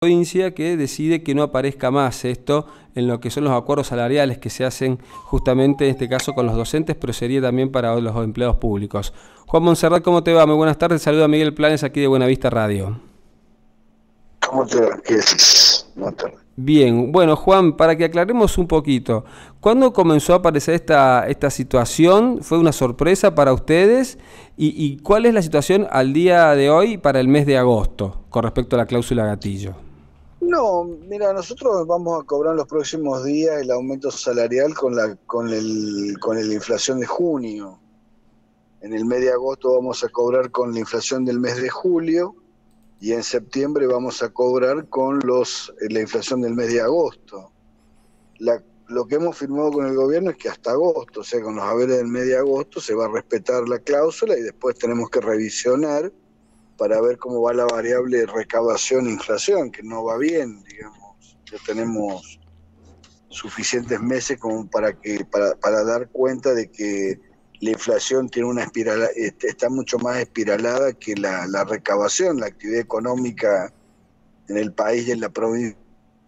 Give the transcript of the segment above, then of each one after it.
provincia que decide que no aparezca más esto en lo que son los acuerdos salariales que se hacen justamente en este caso con los docentes, pero sería también para los empleados públicos. Juan Monserrat, ¿cómo te va? Muy buenas tardes, saluda a Miguel Planes aquí de Buenavista Radio. ¿Cómo te va? ¿Qué decís? Buenas tardes. Bien, bueno Juan, para que aclaremos un poquito, ¿cuándo comenzó a aparecer esta situación? ¿Fue una sorpresa para ustedes? ¿Y cuál es la situación al día de hoy para el mes de agosto con respecto a la cláusula gatillo? No, mira, nosotros vamos a cobrar en los próximos días el aumento salarial con la inflación de junio. En el mes de agosto vamos a cobrar con la inflación del mes de julio y en septiembre vamos a cobrar con la inflación del mes de agosto. Lo que hemos firmado con el gobierno es que hasta agosto, o sea, con los haberes del mes de agosto se va a respetar la cláusula y después tenemos que revisionar para ver cómo va la variable recaudación e inflación, que no va bien, digamos. Ya tenemos suficientes meses como para dar cuenta de que la inflación tiene una espiral, está mucho más espiralada que la recaudación, la actividad económica en el país y en la provincia.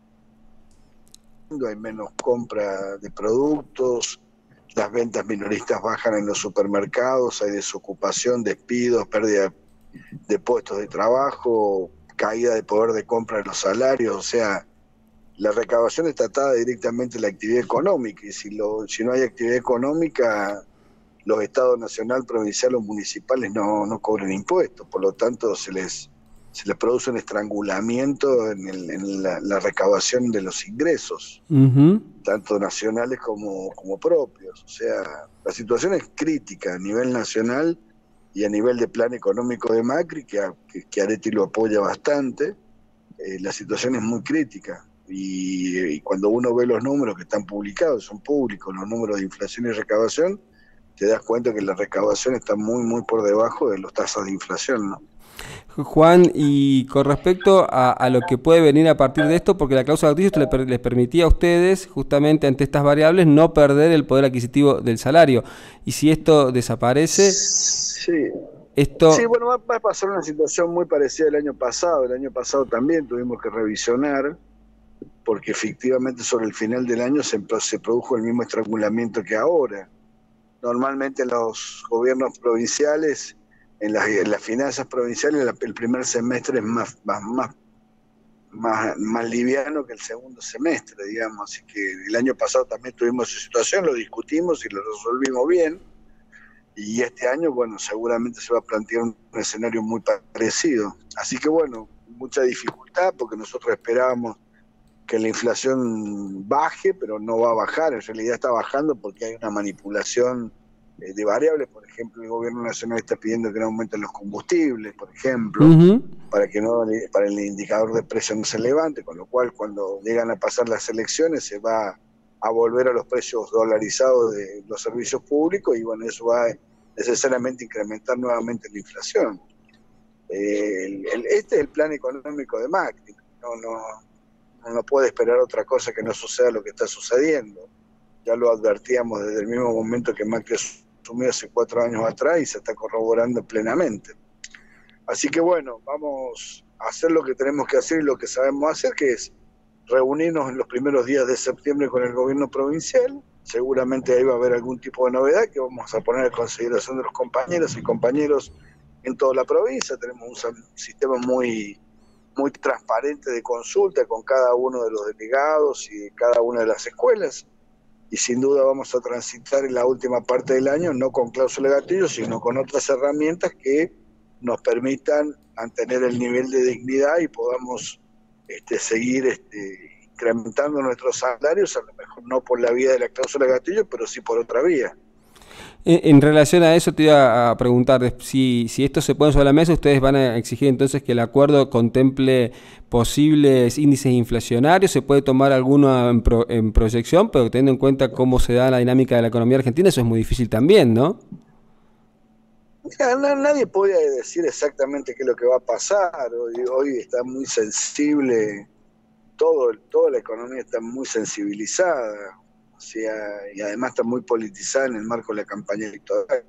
Hay menos compra de productos, las ventas minoristas bajan en los supermercados, hay desocupación, despidos, pérdida de puestos de trabajo, caída de poder de compra de los salarios, o sea, la recaudación está atada directamente a la actividad económica, y si no hay actividad económica, los estados nacional, provincial o municipales no cobran impuestos, por lo tanto se les produce un estrangulamiento en la recaudación de los ingresos, tanto nacionales como propios. O sea, la situación es crítica a nivel nacional y a nivel de plan económico de Macri, que Areti lo apoya bastante. La situación es muy crítica y cuando uno ve los números que están publicados, son públicos, los números de inflación y recaudación, te das cuenta que la recaudación está muy por debajo de las tasas de inflación, ¿no? Juan, y con respecto a lo que puede venir a partir de esto, porque la cláusula de gatillo les permitía a ustedes, justamente ante estas variables, no perder el poder adquisitivo del salario. Y si esto desaparece, Sí, sí, esto... bueno, va a pasar una situación muy parecida al año pasado. El año pasado también tuvimos que revisionar, porque efectivamente sobre el final del año se produjo el mismo estrangulamiento que ahora. Normalmente en los gobiernos provinciales, en las finanzas provinciales, el primer semestre es más liviano que el segundo semestre, digamos. Así que el año pasado también tuvimos esa situación, lo discutimos y lo resolvimos bien. Y este año, bueno, seguramente se va a plantear un escenario muy parecido. Así que, bueno, mucha dificultad porque nosotros esperábamos que la inflación baje, pero no va a bajar, en realidad está bajando porque hay una manipulación de variables. Por ejemplo, el gobierno nacional está pidiendo que no aumenten los combustibles, por ejemplo, para el indicador de precio no se levante, con lo cual cuando llegan a pasar las elecciones se va a volver a los precios dolarizados de los servicios públicos y bueno, eso va a necesariamente incrementar nuevamente la inflación. Este es el plan económico de Macri, no puede esperar otra cosa que no suceda lo que está sucediendo. Ya lo advertíamos desde el mismo momento que Macri asumió hace 4 años atrás y se está corroborando plenamente. Así que bueno, vamos a hacer lo que tenemos que hacer y lo que sabemos hacer, que es reunirnos en los primeros días de septiembre con el gobierno provincial. Seguramente ahí va a haber algún tipo de novedad que vamos a poner a consideración de los compañeros y compañeros en toda la provincia. Tenemos un sistema muy transparente de consulta con cada uno de los delegados y cada una de las escuelas, y sin duda vamos a transitar en la última parte del año no con cláusula de gatillo, sino con otras herramientas que nos permitan mantener el nivel de dignidad y podamos seguir incrementando nuestros salarios, a lo mejor no por la vía de la cláusula de gatillo, pero sí por otra vía. En relación a eso te iba a preguntar, si esto se pone sobre la mesa, ustedes van a exigir entonces que el acuerdo contemple posibles índices inflacionarios, se puede tomar alguno en proyección, pero teniendo en cuenta cómo se da la dinámica de la economía argentina, eso es muy difícil también, ¿no? Nadie puede decir exactamente qué es lo que va a pasar. Hoy está muy sensible, toda la economía está muy sensibilizada, o sea, y además está muy politizada en el marco de la campaña electoral.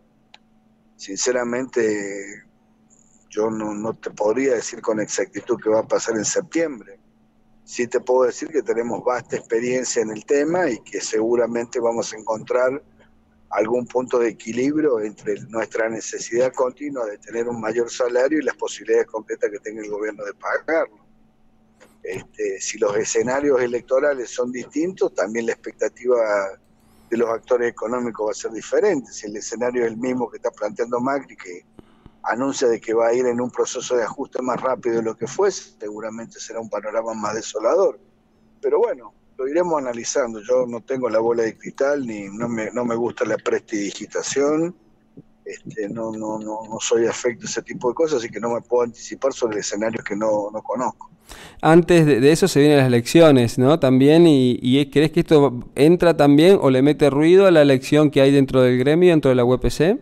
Sinceramente, yo no te podría decir con exactitud qué va a pasar en septiembre. Sí te puedo decir que tenemos vasta experiencia en el tema y que seguramente vamos a encontrar algún punto de equilibrio entre nuestra necesidad continua de tener un mayor salario y las posibilidades concretas que tenga el gobierno de pagarlo. Si los escenarios electorales son distintos, también la expectativa de los actores económicos va a ser diferente. Si el escenario es el mismo que está planteando Macri, que anuncia de que va a ir en un proceso de ajuste más rápido de lo que fuese, seguramente será un panorama más desolador. Pero bueno, lo iremos analizando. Yo no tengo la bola de cristal, ni no me gusta la prestidigitación, no soy afecto a ese tipo de cosas, así que no me puedo anticipar sobre escenarios que no conozco. Antes de eso se vienen las elecciones, ¿no? También, ¿crees que esto entra también o le mete ruido a la elección que hay dentro del gremio, dentro de la UPC?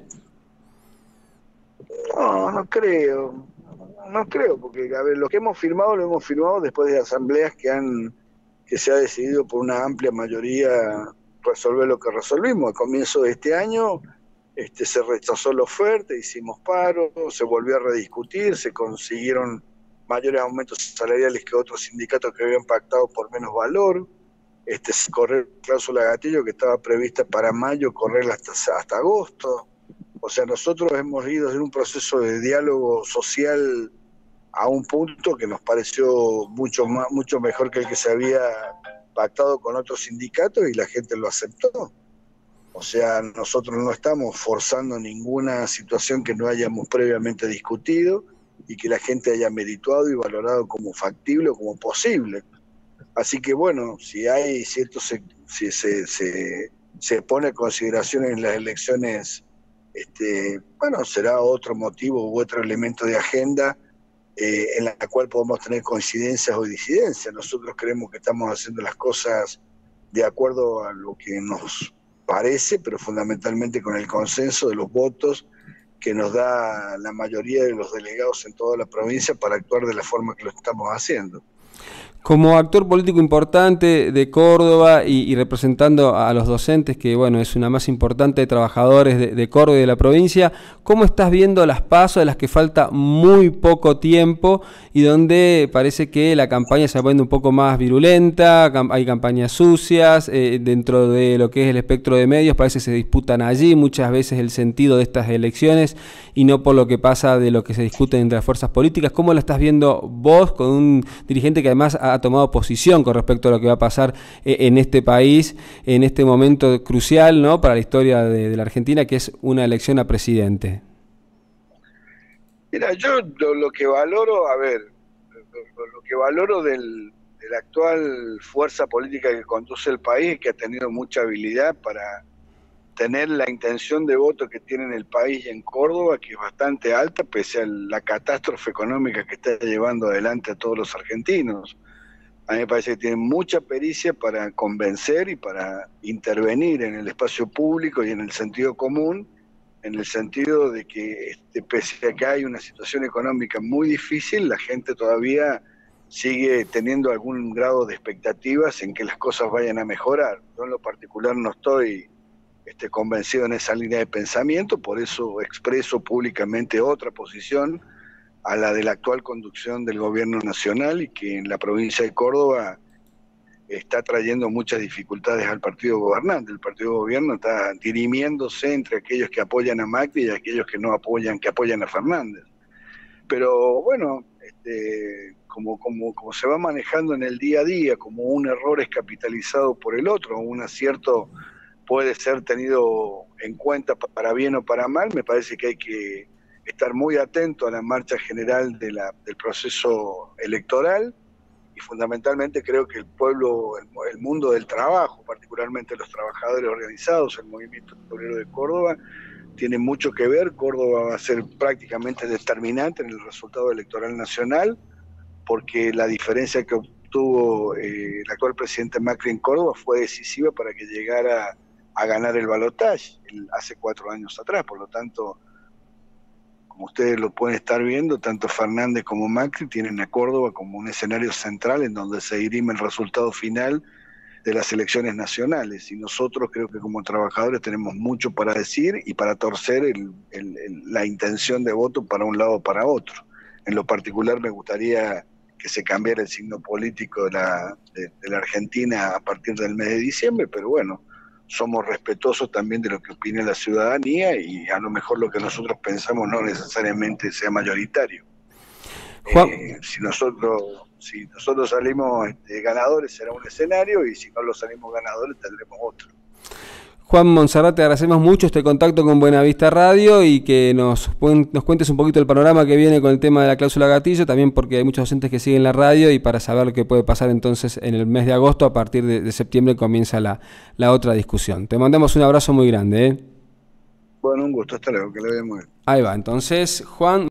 No creo. No creo, porque a ver, lo hemos firmado después de asambleas que se ha decidido por una amplia mayoría resolver lo que resolvimos. Al comienzo de este año se rechazó la oferta, hicimos paro, se volvió a rediscutir, se consiguieron mayores aumentos salariales que otros sindicatos que habían pactado por menos valor, correr cláusula gatillo que estaba prevista para mayo, correr hasta agosto. O sea, nosotros hemos ido en un proceso de diálogo social a un punto que nos pareció mucho mejor que el que se había pactado con otros sindicatos y la gente lo aceptó. O sea, nosotros no estamos forzando ninguna situación que no hayamos previamente discutido y que la gente haya merituado y valorado como factible o como posible. Así que bueno, si se pone en consideración en las elecciones, bueno, será otro motivo u otro elemento de agenda en la cual podemos tener coincidencias o disidencias. Nosotros creemos que estamos haciendo las cosas de acuerdo a lo que nos parece, pero fundamentalmente con el consenso de los votos que nos da la mayoría de los delegados en toda la provincia para actuar de la forma que lo estamos haciendo. Como actor político importante de Córdoba y representando a los docentes, que bueno, es una más importante de trabajadores de Córdoba y de la provincia, ¿cómo estás viendo las PASO, de las que falta muy poco tiempo y donde parece que la campaña se va poniendo un poco más virulenta, hay campañas sucias, dentro de lo que es el espectro de medios parece que se disputan allí muchas veces el sentido de estas elecciones y no por lo que pasa de lo que se discute entre las fuerzas políticas? ¿Cómo lo estás viendo vos con un dirigente que además ha tomado posición con respecto a lo que va a pasar en este país, en este momento crucial, ¿no?, para la historia de la Argentina, que es una elección a presidente? Mira, yo lo que valoro, lo que valoro de la actual fuerza política que conduce el país es que ha tenido mucha habilidad para tener la intención de voto que tiene en el país y en Córdoba, que es bastante alta, pese a la catástrofe económica que está llevando adelante a todos los argentinos. A mí me parece que tienen mucha pericia para convencer y para intervenir en el espacio público y en el sentido común, en el sentido de que pese a que hay una situación económica muy difícil, la gente todavía sigue teniendo algún grado de expectativas en que las cosas vayan a mejorar. Yo en lo particular no estoy convencido en esa línea de pensamiento, por eso expreso públicamente otra posición a la de la actual conducción del gobierno nacional y que en la provincia de Córdoba está trayendo muchas dificultades al partido gobernante. El partido de gobierno está dirimiéndose entre aquellos que apoyan a Macri y aquellos que no apoyan, que apoyan a Fernández. Pero bueno, como se va manejando en el día a día, como un error es capitalizado por el otro, un acierto puede ser tenido en cuenta para bien o para mal, me parece que hay que estar muy atento a la marcha general del proceso electoral y fundamentalmente creo que el pueblo, el mundo del trabajo, particularmente los trabajadores organizados, el movimiento obrero de Córdoba, tiene mucho que ver. Córdoba va a ser prácticamente determinante en el resultado electoral nacional porque la diferencia que obtuvo el actual presidente Macri en Córdoba fue decisiva para que llegara a ganar el balotaje hace 4 años atrás. Por lo tanto, como ustedes lo pueden estar viendo, tanto Fernández como Macri tienen a Córdoba como un escenario central en donde se dirime el resultado final de las elecciones nacionales. Y nosotros creo que como trabajadores tenemos mucho para decir y para torcer la intención de voto para un lado o para otro. En lo particular me gustaría que se cambiara el signo político de la Argentina a partir del mes de diciembre, pero bueno, somos respetuosos también de lo que opine la ciudadanía y a lo mejor lo que nosotros pensamos no necesariamente sea mayoritario. Si nosotros salimos ganadores será un escenario y si no lo salimos ganadores tendremos otro. Juan Monserrat, te agradecemos mucho este contacto con Buenavista Radio y que nos cuentes un poquito el panorama que viene con el tema de la cláusula gatillo, también porque hay muchos docentes que siguen la radio y para saber qué puede pasar entonces en el mes de agosto, a partir de septiembre comienza la otra discusión. Te mandamos un abrazo muy grande. Bueno, un gusto, hasta luego, que le vemos. Ahí va, entonces, Juan.